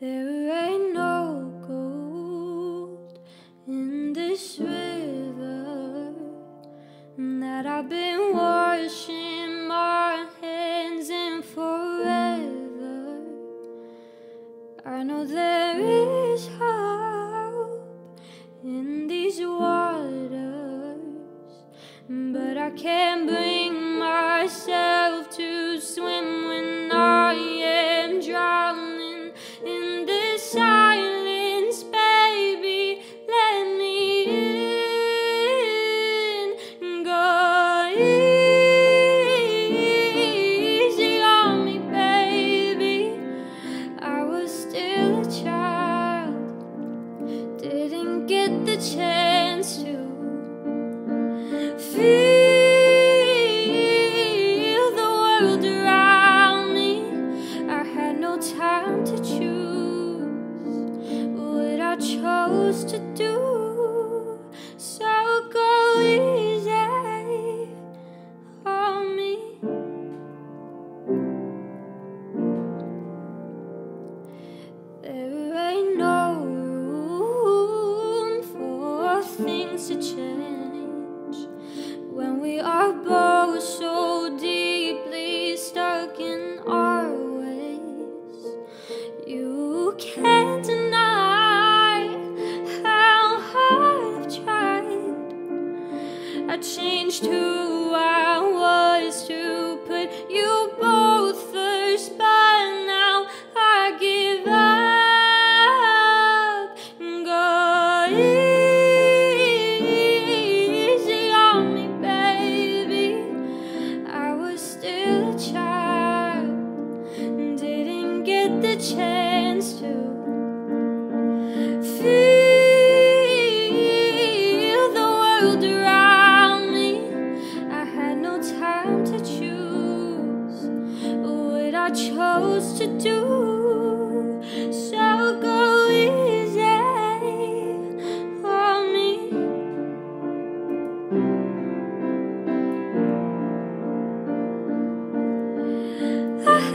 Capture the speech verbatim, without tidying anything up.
There ain't no gold in this river that I've been washing my hands in forever. I know there is hope in these waters, but I can't bring myself to swim when I am drowning in this silence. Baby, let me in. Go easy on me, baby. I was still a child, didn't get the chance to feel the world around me. I had no time to choose what I chose to do, so go easy on me. There ain't no room for things to change when we are both so deeply stuck in our ways. You can't deny how hard I've tried. I changed who I was to put you both first, but now I give up. Go easy on me, baby. I was still a child, didn't get the chance to feel the world around me. I had no time to choose what I chose to do, so go easy on me. I